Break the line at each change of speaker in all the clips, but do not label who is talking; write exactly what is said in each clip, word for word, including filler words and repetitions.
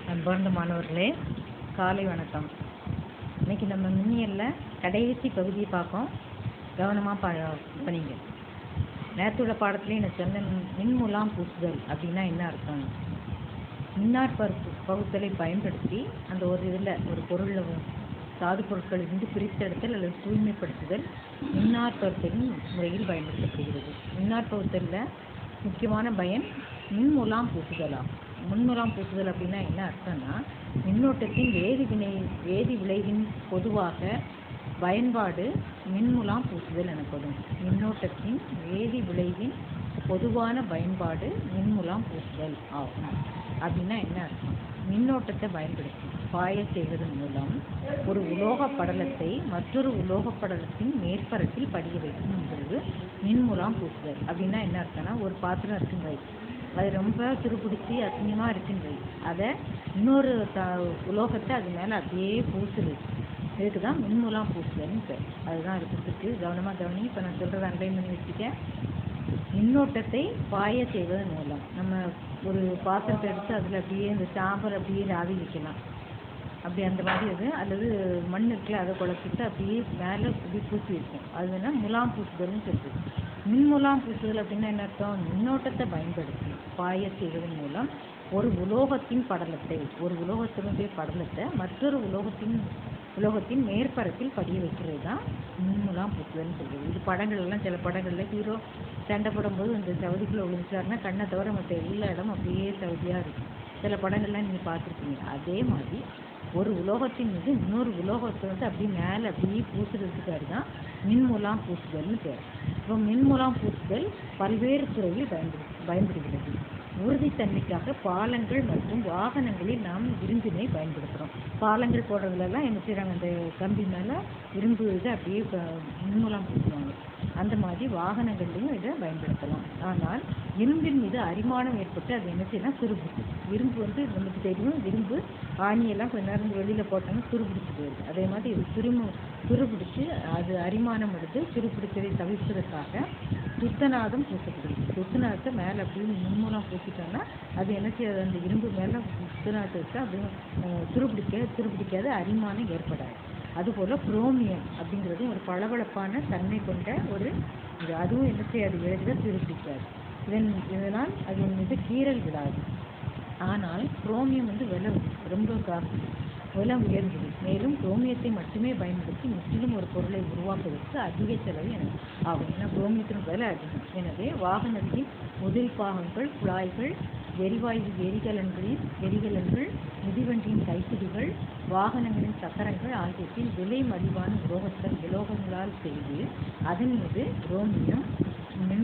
அன்பார்ந்த மாணவர்களே, காலை வணக்கம். இன்னைக்கு நம்ம மின்னியலில் கடைசி பகுதியை பார்ப்போம். கவனமாக பா பண்ணிங்க. நேரத்துள்ள பாடத்துலேயே நான் சொன்ன மின்முலாம் பூசுதல் அப்படின்னா என்ன அர்த்தம்? மின்னாற் பருப்பு பகுத்தலை பயன்படுத்தி அந்த ஒரு இதில் ஒரு பொருளில் தாது பொருட்கள் இருந்து பிரித்தெடுத்தல் அல்லது தூய்மைப்படுத்துதல் மின்னாற் பகுத்தலின் முறையில் பயன்படுத்தப்படுகிறது. மின்னாற் பகுத்தலில் முக்கியமான பயன் மின்முலாம் பூசுதலாகும். மின்முலாம் பூசுதல் அப்படின்னா என்ன அர்த்தம்னா, மின்னோட்டத்தின் வேதி வினை வேதி விளைவின் பொதுவாக பயன்பாடு மின்முலாம் பூசுதல் எனப்படும். மின்னோட்டத்தின் வேதி விளைவின் பொதுவான பயன்பாடு மின்முலாம் பூசுதல் ஆகும். அப்படின்னா என்ன அர்த்தம்? மின்னோட்டத்தை பயன்படுத்தி பாய செய்வதன் மூலம் ஒரு உலோக படலத்தை மற்றொரு உலோக படலத்தின் மேற்பரப்பில் படிய வைக்கும்ங்கிறது மின்முலாம் பூசுதல். அப்படின்னா என்ன அர்த்தம்னா, ஒரு பாத்திரம் இருக்குங்க, அது ரொம்ப துருப்பிடிச்சி அசிங்கமாக இருக்குங்க, அதை இன்னொரு த உலோகத்தை அது மேலே அப்படியே பூசுது. இதுக்கு தான் மின்முலாம் பூசுதல்னு பேர். அதுதான் இருக்கிறதுக்கு கவனமாக கவனி. இப்போ நான் சொல்கிறத அண்டர்லைன் பண்ணி வச்சுக்க. மின்னோட்டத்தை பாய செய்வதன் மூலம் நம்ம ஒரு பாத்திரத்தை எடுத்து அதில் அப்படியே இந்த சாம்பல் அப்படியே ஆவி வைக்கலாம், அப்படி அந்த மாதிரி அது அல்லது மண் இருக்குல்ல அதை குழச்சிட்டு அப்படியே மேலே இப்படி பூசி வைக்கும். அது வேணால் முலாம் பூசுதல்னு சொல்லுது. மின்முலாம் பூசுதல் அப்படின்னா என்ன அர்த்தம்? மின்னோட்டத்தை பயன்படுத்தி பாய செய்வதன் மூலம் ஒரு உலோகத்தின் படலத்தை ஒரு உலோகத்தினுடைய படலத்தை மற்றொரு உலோகத்தின் உலோகத்தின் மேற்பரப்பில் படிய வைக்கிறது தான் மின்முலாம் பூசுதல்னு சொல்லுது. இது படங்கள்லாம் சில படங்களில் ஹீரோ சண்டை போடும்போது இந்த சவுதிக்குள்ளே விழுந்துச்சாருன்னா கண்ணை தவிர மற்ற எல்லா இடம் அப்படியே சவுதியாக இருக்கும். சில படங்கள்லாம் நீங்கள் பார்த்துருக்கீங்க. அதே மாதிரி ஒரு உலோகத்தின் மீது இன்னொரு உலோகத்தை வந்து அப்படியே மேலே அப்படியே பூசுறதுக்காக தான் மின்முலாம் பூசுதல்னு பேர். இப்போ மின்முலாம் பூசுதல் பல்வேறு துறையில் பயன்படு பயன்படுகிறது. உறுதித்தன்மைக்காக பாலங்கள் மற்றும் வாகனங்களில் நாம் இரும்பினை பயன்படுத்துகிறோம். பாலங்கள் போடுறதுலலாம் என்ன செய்கிறாங்க, அந்த கம்பி மேலே இரும்பு இதை அப்படியே மின்முலாம் பூசுவாங்க. அந்த மாதிரி வாகனங்கள்லையும் இதை பயன்படுத்தலாம். ஆனால் இரும்பின் மீது அரிமானம் ஏற்பட்டு அது என்ன செய்யலாம், துருப்பிடிச்சு. இரும்பு வந்து நமக்கு தெரியும், இரும்பு ஆணியெல்லாம் கொஞ்ச நேரம் வெளியில் போட்டோம்னா துருப்பிடிச்சு போயிடுது. அதே மாதிரி இது துருமு துருப்பிடிச்சு அது அரிமானம் எடுத்து துருப்பிடிச்சதை தவிர்ப்பதற்காக துத்தநாதம் பூசப்படுது. துத்தநாதத்தை மேலே அப்படின்னு மின்முலாம் பூசிட்டோம்னா அது என்ன செய்யாது, அந்த இரும்பு மேலே துத்தநாதத்தை வச்சு அப்படியே துருப்பிடிக்க துருப்பிடிக்காத அரிமானம் ஏற்படாது. அதுபோல் குரோமியம் அப்படிங்கிறது ஒரு பளபளப்பான தன்மை கொண்ட ஒரு இது. அதுவும் என்ன செய்யாது, எளிதில் துருப்பிடிக்காது. இதன் இதனால் அது மீது கீறல் விடாது. ஆனால் குரோமியம் வந்து விலை ரொம்ப காசு, விலை உயர்ந்தது. மேலும் குரோமியத்தை மட்டுமே பயன்படுத்தி முற்றிலும் ஒரு பொருளை உருவாக்குவதற்கு அதிக செலவு என ஆகும். ஏன்னா குரோமியத்தின் விலை அதிகம். எனவே வாகனத்தின் முதல் பாகங்கள், குழாய்கள், எரிவாயு எரிகலன்களில் எரிகலன்கள், மிதிவண்டியின் கைப்பிடிகள், வாகனங்களின் சக்கரங்கள் ஆகியவற்றில் விலை மலிவான உலோகங்கள் உலோகங்களால் செய்து அதன் மீது குரோமியம் மின்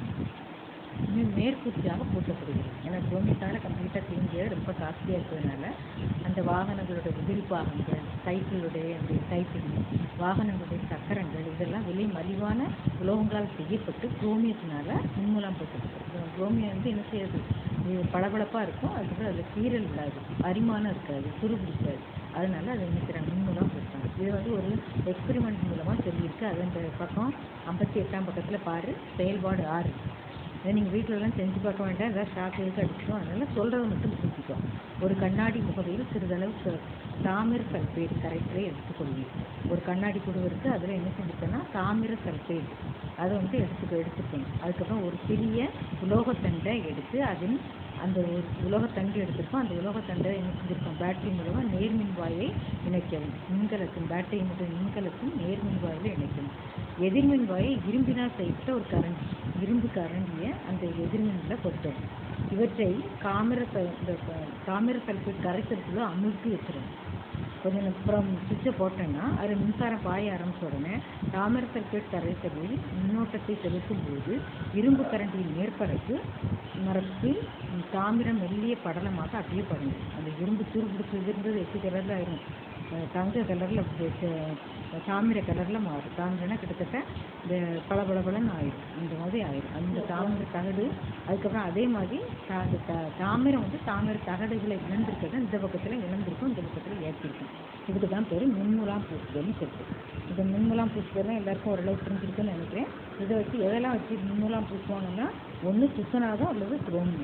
மேற்பூச்சியாக பூட்டப்படுகிறது. ஏன்னா குரோமியத்தால் கம்ப்ளீட்டாக கிளீன் ரொம்ப காஸ்ட்லியாக இருக்கிறதுனால அந்த வாகனங்களுடைய உதிரி பாகங்கள், சைக்கிளுடைய அந்த கைப்பிடி, வாகனங்களுடைய சக்கரங்கள் இதெல்லாம் விலை மலிவான உலோகங்களால் செய்யப்பட்டு குரோமியத்தினால மின்முலாம் பூட்டப்படுகிறது. குரோமியம் வந்து என்ன செய்யறது, பளபளப்பாக இருக்கும். அதுக்கப்புறம் அதில் கீறல் விடாது, அரிமானம் இருக்காது, துருப்பிடிக்காது. அதனால அதை நினைக்கிறாங்க மின்முலாம் பூசுறாங்க. இது வந்து ஒரு எக்ஸ்பெரிமெண்ட் மூலமாக சொல்லியிருக்கு. அது அந்த பக்கம் ஐம்பத்தி எட்டாம் பக்கத்தில் பாரு, செயல்பாடு ஆறு. இதை நீங்கள் வீட்டிலலாம் செஞ்சு பார்க்க வேண்டாம், ஏதாவது ஷாக் எழுத்து அடிச்சிடும். அதனால் சொல்கிறத மட்டும் புரிஞ்சுக்கும். ஒரு கண்ணாடி முகவையில் சிறிதளவு தாமிர சல்பேட் கரைசலை எடுத்துக்கொள்ளும். ஒரு கண்ணாடி குடுவை இருக்குது, அதில் என்ன செஞ்சுக்கன்னா தாமிர சல்பேட் அதை வந்து எடுத்துக்க எடுத்துக்கணும். அதுக்கப்புறம் ஒரு சிறிய உலோகத்தண்டை எடுத்து அதில் அந்த ஒரு உலோகத்தண்டு எடுத்துருக்கோம். அந்த உலோகத்தண்டை என்ன செஞ்சுருக்கோம், பேட்டரி மூலமாக நேர்மின்வாயை இணைக்கவும். மின்கலத்தின் பேட்டரி மற்றும் மின்கலத்தின் நேர்மின்வாயில் இணைக்கணும். எதிர்மின் வாயை இரும்பினால் செய்யப்பட்ட ஒரு கரண்டி, இரும்பு கரண்டியை அந்த எதிர்மின்ல பொருத்தவும். இவற்றை காமிர காமிர சல்பேட் கரைசலுக்குள்ள அமுழ்த்தி வச்சிடணும். கொஞ்சம் அப்புறம் சுவிட்சை போட்டோன்னா அதில் மின்சாரம் பாய ஆரம்பிச்ச உடனே தாமிர சல்பேட் கரைசலில் மின்னோட்டத்தை செலுத்தும் போது இரும்பு கரண்டியின் மேற்பரப்பு மரத்தில் தாமிரம் மெல்லிய படலமாக அப்படியே படுங்க. அந்த இரும்பு துருப்பிடிச்சு இருந்தது எட்டு கலரில் ஆயிரும், தங்க கலரில் தாமிர கலரில் மாறும். தாமிரனா கிட்டத்தட்ட இந்த பளபளபளன்னு ஆயிடும், அந்த மாதிரி ஆயிடும் அந்த தாமிர தகடு. அதுக்கப்புறம் அதே மாதிரி அந்த த தாமிரம் வந்து தாமிர தகடுகளை இழந்திருக்கிறது, இந்த பக்கத்தில் இழந்திருக்கும், இந்த பக்கத்தில் ஏற்றிருக்கும். இதுக்கு தான் பேர் மின்முலாம் பூசுதல்னு சொல்லுது. இந்த மின்முலாம் பூசுதல்லாம் எல்லாருக்கும் ஓரளவு புரிஞ்சிருக்குன்னு நினைக்கிறேன். இதை வச்சு எதெல்லாம் வச்சு மின்முலாம் பூசுவாங்கன்னா, ஒன்று துத்தநாதம் அல்லது குரோமியம்.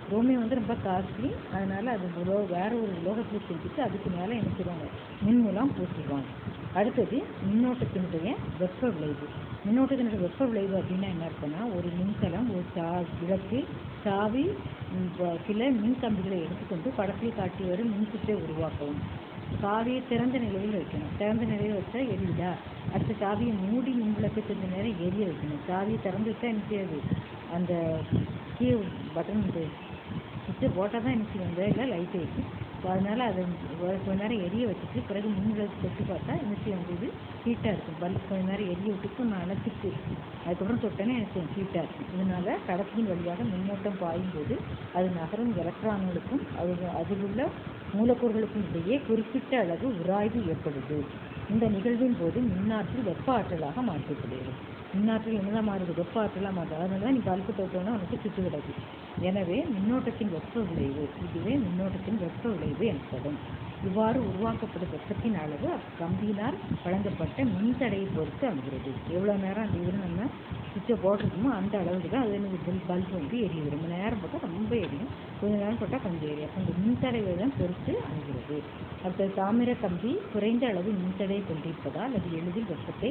குரோமியம் வந்து ரொம்ப காஸ்ட்லி, அதனால் அது உலோ வேறு ஒரு உலோகத்தில் செஞ்சுட்டு அதுக்கு மேலே என்ன செய்வாங்க, மின் மூலம் பூசிடுவாங்க. அடுத்தது மின்னோட்டத்தினுடைய வெப்ப விளைவு. மின்னோட்டத்தினுடைய வெப்ப விளைவு அப்படின்னா என்ன இருக்குன்னா, ஒரு மின்கலம், ஒரு சா விளக்கு, சாவி, சில மின் கம்பிகளை எடுத்துக்கொண்டு படத்தில் காட்டி வரும் மின்சுற்றை உருவாக்கவும். சாவியை திறந்த நிலையில் வைக்கணும். திறந்த நிலையில் வச்சா எரியுதா, அடுத்த சாவியை மூடி மின் விளக்கு கொஞ்ச நேரம் எரிய வைக்கணும். சாவியை திறந்து வச்சா என்ன செய்யாது, அந்த கீ பட்டன் சுவிட்சை போட்டால் தான் என்ன செய்யும், இல்லை லைட் வைக்கும். ஸோ அதனால் அதை கொஞ்ச நேரம் எரிய வச்சுட்டு பிறகு மின் விளக்கு தொட்டு பார்த்தா என்ன செய்ய முடியுது, ஹீட்டாக இருக்கும். பல்ப் கொஞ்ச நேரம் எரிய விட்டுட்டு நம்ம அணைச்சிட்டு அதுக்கப்புறம் தொட்டோன்னே என்ன செய்யும், ஹீட்டாக இருக்கும். இதனால் கடத்தியின் வழியாக மின்னோட்டம் பாயும் போது அது நகரும் எலக்ட்ரான்களுக்கும் அது அதில் உள்ள மூலக்கூறுகளுக்கும் இடையே குறிப்பிட்ட அளவு உராய்வு ஏற்படுது. இந்த நிகழ்வின் போது மின்னாற்றல் வெப்ப ஆற்றலாக மாற்றப்படுகிறது. மின்னாற்றல் என்னதான் மாறுது, வெப்ப ஆற்றலாக மாறுது. அதனால தான் நீ பல்பு தொட்டோன்னா உனக்கு சுட்டு கிடக்கு. எனவே மின்னோட்டத்தின் வெப்ப விளைவு, இதுவே மின்னோட்டத்தின் வெப்ப விளைவு எனப்படும். இவ்வாறு உருவாக்கப்படும் வெப்பத்தின் அளவு கம்பியினால் வழங்கப்பட்ட மின்தடையை பொறுத்து அமைகிறது. எவ்வளோ நேரம் அந்த இதில் நம்ம சுவிட்சை போட்டிருக்கோமோ அந்த அளவுக்கு தான் அது பல்பு வந்து எரியுது. ரொம்ப நேரம் போட்டால் ரொம்ப எரியும், கொஞ்சம் நேரம் போட்டால் கொஞ்சம் எரியும். அப்போ இந்த மின்தடையை தான் பொறுத்து அமைகிறது. அடுத்தது தாமிர கம்பி குறைந்த அளவு மின்தடையை கொண்டிருப்பதால் அது எளிதில் வெப்பத்தை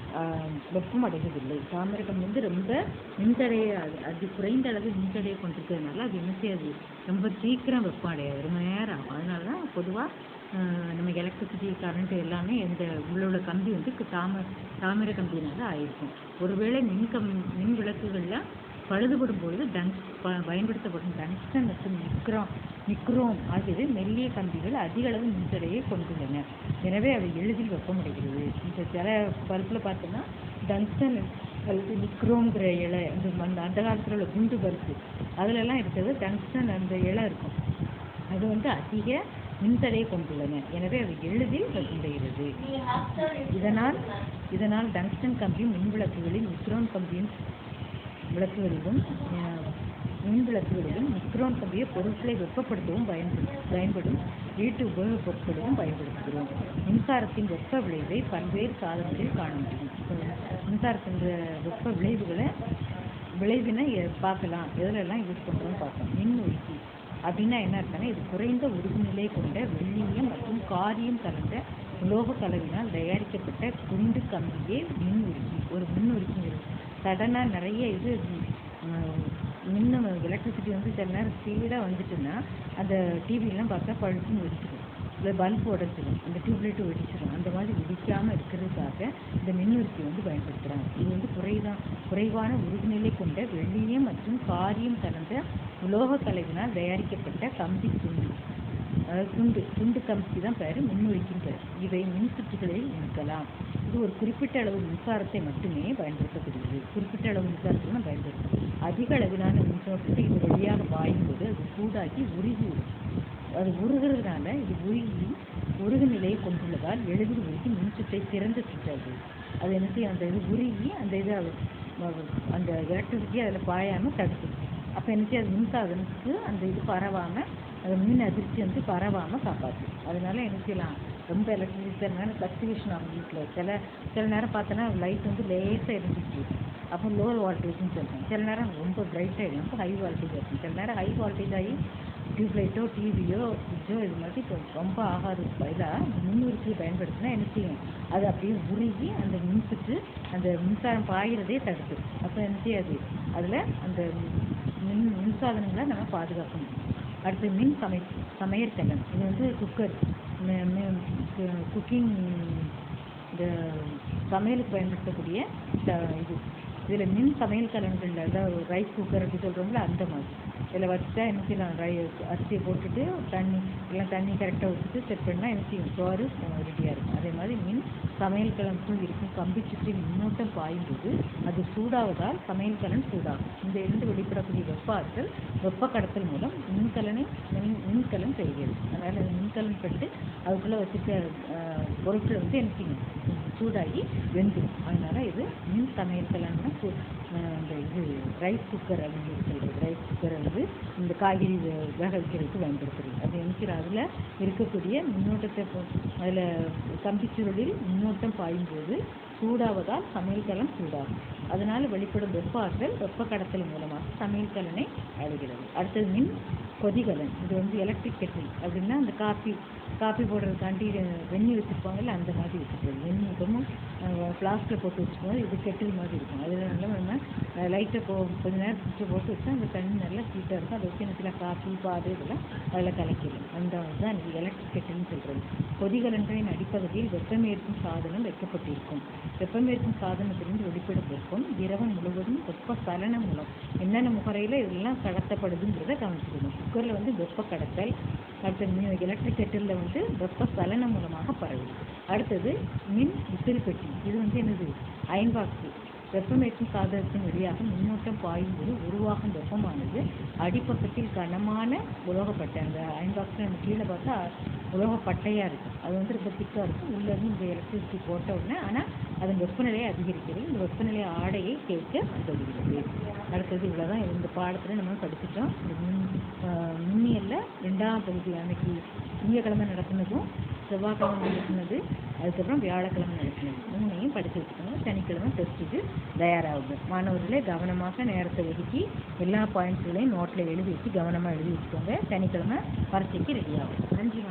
வெப்பம் அடைவதில்லை. தாமிர கம்பி வந்து ரொம்ப மின்தடையை அது குறைந்த அளவு மின்தடையை கொண்டிருக்கிறதுனால அது என்ன செய்யாது, ரொம்ப சீக்கிரம் வெப்பம் அடையாது, ரொம்ப நேரம் ஆகும். அதனால தான் பொதுவாக நம்ம எலக்ட்ரிசிட்டி கரண்ட் எல்லாமே இந்த உள்ளோட கம்பி வந்து தாம தாமிர கம்பியினால ஆயிருக்கும். ஒருவேளை மின் கம் மின் விளக்குகளில் பழுதுபடும் பொழுது டங்ஸ் பயன்படுத்தப்படும் டங்ஸ்டன் மற்றும் நிக்ரோம் நிக்ரோம் ஆகியவை மெல்லிய கம்பிகள் அதிக அளவு மின்தடையை கொண்டுள்ளன. எனவே அவை எளிதில் வெப்பமடைகிறது. இந்த சில பல்பில் பார்த்தோன்னா டங்ஸ்டன் அல்லது நிக்ரோங்கிற இலை, இந்த அந்த காலத்தில் உள்ள குண்டு பல்பு அதிலெல்லாம் இருக்கிறது டங்ஸ்டன் அந்த இலை இருக்கும். அது வந்து அதிக மின்தடையை கொண்டுள்ளன. எனவே அது எளிதில் வெப்பமடைகிறது. இதனால் இதனால் டங்ஸ்டன் கம்பியும் மின் விளக்குகளில் நிக்ரோன் கம்பியும் விளக்குகளிலும் மின் விளக்குகளிலும் நிக்ரோன் கம்பியை பொருட்களை வெப்பப்படுத்தவும் பயன்படும் பயன்படும் வீட்டு உபயோகப் பொருட்களிலும் பயன்படுத்துகிறோம். மின்சாரத்தின் வெப்ப விளைவை பல்வேறு சாதனங்களில் காண முடியும். மின்சாரத்தின் வெப்ப விளைவுகளை விளைவினை பார்க்கலாம், எதுலெல்லாம் யூஸ் பண்ணுறோம்னு பார்ப்போம். மின் உருக்கி அப்படின்னா என்ன இருக்குன்னா, இது குறைந்த உருகுநிலை கொண்ட வெள்ளியம் மற்றும் காரியம் கலந்த உலோக கலவினால் தயாரிக்கப்பட்ட குண்டு கம்பியே மின் உருக்கி. ஒரு மின் உருக்கிங்கிறது சடனாக நிறைய இது மின்ன எலக்ட்ரிசிட்டி வந்து சில நேரம் ஸ்பீடாக வந்துட்டுன்னா அந்த டிவிலாம் பார்த்தா பழுப்புன்னு வெடிச்சிடும், இல்லை பல்ப் உடச்சிடும், அந்த டியூப்லைட்டு வெடிச்சிடும். அந்த மாதிரி வெடிக்காமல் இருக்கிறதுக்காக இந்த மின்னுருக்கி வந்து பயன்படுத்துகிறாங்க. இது வந்து குறைதான் குறைவான உருகுநிலை கொண்ட வெள்ளியம் மற்றும் காரியம் கலந்த உலோக கலவினால் தயாரிக்கப்பட்ட கம்பி துண்டு, அதாவது துண்டு துண்டு கம்பிக்கு தான் பேர் மின்னுருக்கின்னு பேர். இவை மின் சுற்றுகளில் இணைக்கலாம். இது ஒரு குறிப்பிட்ட அளவு மின்சாரத்தை மட்டுமே பயன்படுத்தக்கூடியது. குறிப்பிட்ட அளவு மின்சாரத்தை தான் பயன்படுத்தும். அதிக அளவிலான மின்சாரத்தை இது வழியாக பாயும் போது அது சூடாகி உருகிவிடும். அது உருகிறதுனால இது உருகி உருகு நிலையை கொண்டுள்ளதால் எளிதில் உருகி மின்சுற்றை திறந்து சுற்றாது. அது என்ன செய்யும், அந்த இது உருகி அந்த இதை அந்த எலக்ட்ரிசிட்டியை அதில் பாயாமல் தடுக்கும். அப்போ என்ன செய்யும், அது மின்சாதனத்துக்கு அந்த இது பரவாமல் அது மின் அதிர்ச்சி வந்து பரவாமல் காப்பாற்றும். அதனால என்ன செய்யலாம், ரொம்ப எலக்ட்ரிசிட்டி நேரம் ஃப்ளக்சுவேஷன் ஆகும் வீட்டில். சில சில நேரம் பார்த்தோன்னா லைட் வந்து லேசாக இருந்துச்சு, அப்போ லோ வோல்டேஜ்னு சொல்லுவோம். சில நேரம் ரொம்ப பிரைட்டாக இருக்கும், அப்போ ஹை வோல்டேஜ் இருக்கும். சில நேரம் ஹை வோல்டேஜ் ஆகி டியூப்லைட்டோ டிவியோ ஃப்ரிட்ஜோ இது மாதிரி இப்போ ரொம்ப ஆகாதுக்கு பதிலாக மின்னுருக்கியை பயன்படுத்தினா என்ன செய்யும், அது அப்படியே உருகி அந்த மின்சுற்று அந்த மின்சாரம் பாயிறதே தடுக்கும். அப்போ என்ன செய்யாது, அதில் அந்த மின் மின்சாதனங்களை நம்ம பாதுகாக்கணும். அடுத்து மின் சமை சமையற்கலன். இது வந்து குக்கர், குக்கிங் இந்த சமையலுக்கு பயன்படுத்தக்கூடிய இது. இதில் மின் சமையல் கலன்களில் அதாவது ரைஸ் குக்கர் அப்படி சொல்கிறோம்ல அந்த மாதிரி இதில் வச்சுட்டா என்ன செய்யலாம், ரை அரிசியை போட்டுட்டு தண்ணி எல்லாம் தண்ணி கரெக்டாக வச்சுட்டு செட் பண்ணால் என்ன செய்யும், சோறு ரெடியாக இருக்கும். அதே மாதிரி மின் சமையல் கலனுக்குள் இருக்கும் கம்பி சுற்றி மின்னோட்டம் பாயும்போது அது சூடாவதால் சமையல் கலன் சூடாகும். இந்த இருந்து வெளிப்படக்கூடிய வெப்ப ஆற்றல் வெப்ப கடத்தல் மூலம் மின்கலனை மின் மின்கலன் செய்கிறது. அதனால் அது மின்கலன் பட்டு அதுக்குள்ளே வச்சுக்க பொருட்களை வந்து என்ன செய்யும், சூடாகி வெந்துடும். அதனால் இது மின் சமையல் கலன்னா இந்த இது ரைஸ் குக்கர் அப்படின்னு சொல்கிறது. ரைஸ் குக்கரை வந்து இந்த காய்கறி வேக வைக்கிறதுக்கு பயன்படுத்துறது. அது என்ன அதில் இருக்கக்கூடிய மின்னோட்டத்தை அதில் கம்பிச்சுருளில் மின்னோட்டம் பாயும்போது சூடாவதால் சமையல் கலன் சூடாகும். அதனால் வெளிப்படும் வெப்ப ஆற்றல் வெப்ப கடத்தல் மூலமாக சமையல் கலனை அடைகிறது. அடுத்தது மின் கொதிகலன். இது வந்து எலக்ட்ரிக் கெட்டில் அப்படின்னா அந்த காஃபி காஃபி போடுறதுக்காண்டி வெந்நி வச்சுருப்பாங்கல்ல, அந்த மாதிரி வச்சுருக்குது. வெந்நி இப்பவும் ஃப்ளாஸ்கில் போட்டு வச்சுக்கும்போது இது கெட்டில் மாதிரி இருக்கும். அதில் நல்லா நம்ம லைட்டை போ கொஞ்ச நேரம் சுவிட்சை போட்டு வச்சா அந்த தண்ணி நல்லா ஹீட்டாக இருக்கும். அதை வச்சு எனக்கு காஃபி பால் இதெல்லாம் அதில் கலக்கிடும். அந்த தான் இது எலக்ட்ரிக் கெட்டில்னு சொல்கிறது. கொதிகலன்களின் அடிப்பகுதியில் வெப்பமேற்கும் சாதனம் வைக்கப்பட்டிருக்கும். வெப்பமேற்கும் சாதனத்திலிருந்து வெளிப்படும் வெப்பம் திரவம் முழுவதும் வெப்ப சலனம் மூலம் என்னென்ன முகரையில் இதெல்லாம் கடத்தப்படுதுங்கிறத கவனிச்சுக்கணும். குக்கரில் வந்து வெப்ப கடத்தல், அடுத்த எலக்ட்ரிக் கெட்டிலில் வந்து வெப்ப சலனம் மூலமாக பரவுது. அடுத்தது மின் விசிறி பெட்டி. இது வந்து என்னது அயன் பாக்ஸ். வெப்பமேற்றும் சாதனத்தின் வழியாக மின்னோட்டம் பாயும் போது உருவாகும் வெப்பமானது அடிப்பக்கத்தில் கனமான உலோகப்பட்டை, அந்த அயன் பாக்ஸில் நம்ம கீழே பார்த்தா உலோகப்பட்டையாக இருக்கும். அது வந்து ரொம்ப திக்காக இருக்கும். உள்ளேருந்து இந்த எலக்ட்ரிசிட்டி போட்ட உடனே ஆனால் அதன் வெப்பநிலையை அதிகரிக்கிறது. இந்த வெப்பநிலை ஆடையை கேட்க உதவுகிறது. அடுத்தது இவ்வளோதான் இந்த பாடத்தில் நம்ம படிச்சுட்டோம். இந்த மின் மின்னியலில் ரெண்டாம் பகுதி அன்னைக்கு திங்கக்கிழமை நடத்தினதும் செவ்வாய்க்கிழமை நடத்தினது, அதுக்கப்புறம் வியாழக்கிழமை நடத்தினது மூணையும் படித்து வச்சுக்கோங்க. சனிக்கிழமை டெஸ்ட்டுக்கு தயாராகுது. மாணவர்களே கவனமாக நேரத்தை ஒதுக்கி எல்லா பாயிண்ட்ஸ்களையும் நோட்டில் எழுதி வச்சு கவனமாக எழுதி வச்சுக்கோங்க. சனிக்கிழமை பரீட்சைக்கு ரெடி ஆகும். நன்றி.